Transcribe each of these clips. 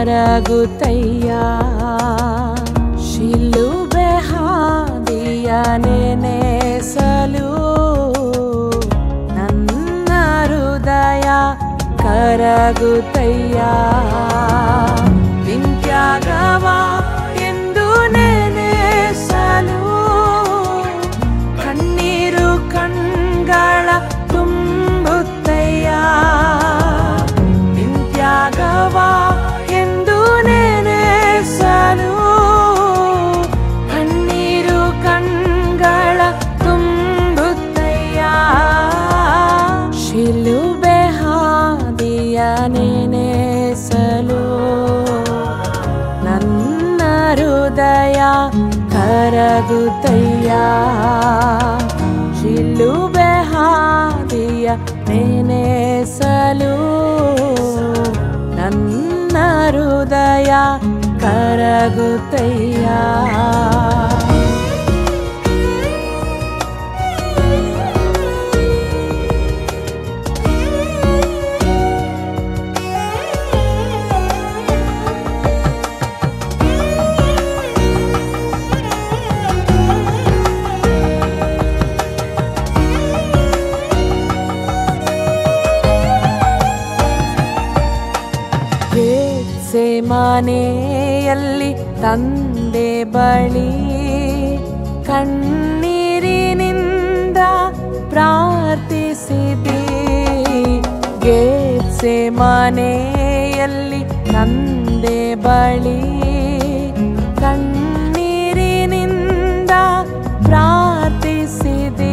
ಕರಗುತ್ತಯ್ಯ ಶಿಲುಬೆ ಹಾದಿಯ ನೆನೆಸಲು ನನ್ನ ಹೃದಯ ಕರಗುತ್ತಯ್ಯ ನಿಂತ್ಯಾಗವ ಎಂದು ನೆನೆಸಲು ಕಣ್ಣೀರು ಕಣ್ಗಳ ತುಂಬುತ್ತಯ್ಯ ನಿಂತ್ಯಾಗವ ಎಂದು ನೆನೆಸಲು ಕಣ್ಣೀರು ಕಣ್ಗಳ ತುಂಬುತ್ತಯ್ಯ ಶಿಲುಬೆ ಹಾದಿಯ ನೆನೆಸಲು ನನ್ನ ಹೃದಯ ಕರಗುತ್ತಯ್ಯ ಶಿಲುಬೆ ಹಾದಿಯ ನೆನೆಸಲು ನನ್ನ ಹೃದಯ ಕರಗುತ್ತಯ್ಯ ಮನೆಯಲ್ಲಿ ತಂದೆ ಬಳಿ ಕಣ್ಣೀರಿನಿಂದ ಪ್ರಾರ್ಥಿಸಿದೆ ಗೆತ್ಸೆ ಮನೆಯಲ್ಲಿ ತಂದೆ ಬಳಿ ಕಣ್ಣೀರಿನಿಂದ ಪ್ರಾರ್ಥಿಸಿದೆ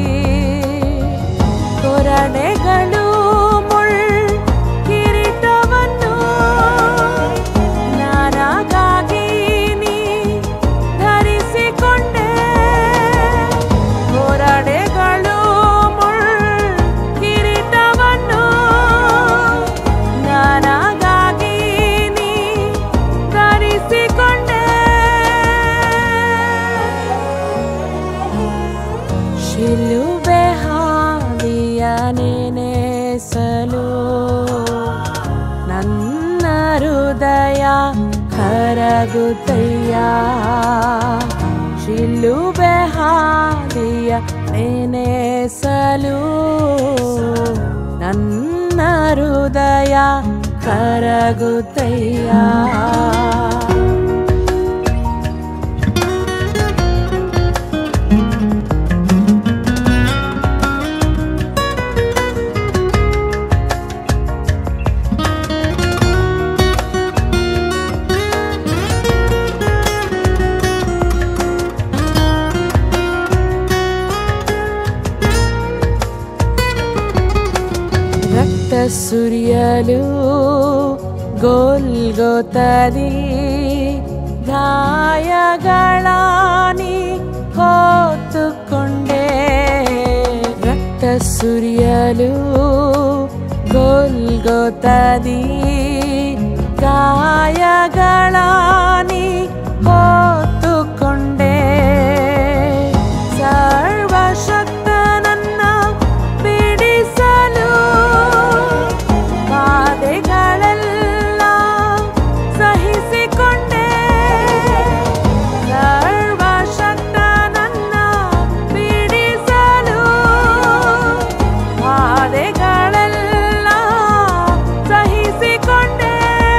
ಕೊರಡೆಗಳು ಶಿಲುಬೆ ಹಾದಿಯ ನೆನೆಸಲು ನನ್ನ ಹೃದಯ ಕರಗುತ್ತಯ್ಯ ಶಿಲುಬೆ ಹಾದಿಯ ನೆನೆಸಲು ನನ್ನ ಹೃದಯ ಕರಗುತ್ತಯ್ಯ ಸುರಿಯಲು ಗೋಲ್ಗೊತದಿ ಗಾಯಗಳಾನಿ ಹೊತ್ತುಕೊಂಡೆ ರಕ್ತ ಸುರಿಯಲು ಗೋಲ್ಗೊತದಿ ಗಾಯಗಳಾನಿ ಹೊತ್ತುಕೊಂಡೆ ಸರ್ವಶಕ್ತನನ್ನ ಬಿಡಿಸಲು ಬಾಧೆಗಳೆಲ್ಲ ಸಹಿಸಿಕೊಂಡೆ ಸರ್ವಶಕ್ತನನ್ನ ಬಿಡಿಸಲು ಬಾಧೆಗಳೆಲ್ಲ ಸಹಿಸಿಕೊಂಡೆ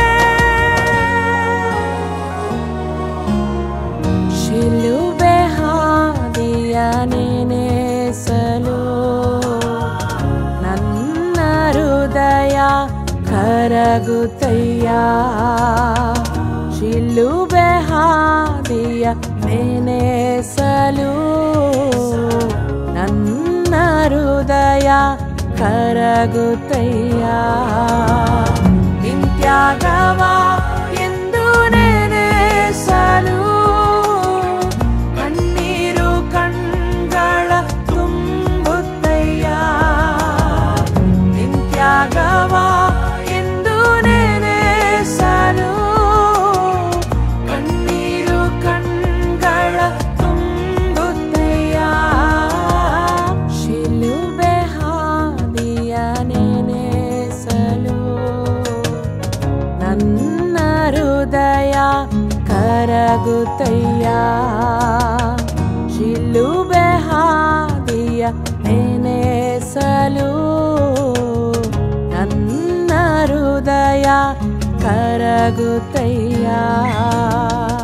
ಶಿಲುಬೆ ಹಾದಿಯ ನೆನೆಸಲು ನನ್ನ ಹೃದಯ ಕರಗುತ್ತಯ್ಯ ಶಿಲುಬೆ ಹಾದಿಯ ನೆನೆಸಲು ನನ್ನ ಹೃದಯ ಕರಗುತ್ತಯ್ಯ ನಿಂತ್ಯಾಗವ ಎಂದು ನೆನೆಸಲು ಕಣ್ಣೀರು ಕಣ್ಗಳ ತುಂಬುತ್ತಯ್ಯ ನಿಂತ್ಯಾಗವ ಕಣ್ಣೀರು ಕಣ್ಗಳ ತುಂಬುತ್ತಯ್ಯ ಶಿಲುಬೆ ಹಾದಿಯ ನೆನೆಸಲು ನನ್ನ ನೆನೆಸಲು ನನ್ನ ಹೃದಯ ಕರಗುತ್ತಯ್ಯ.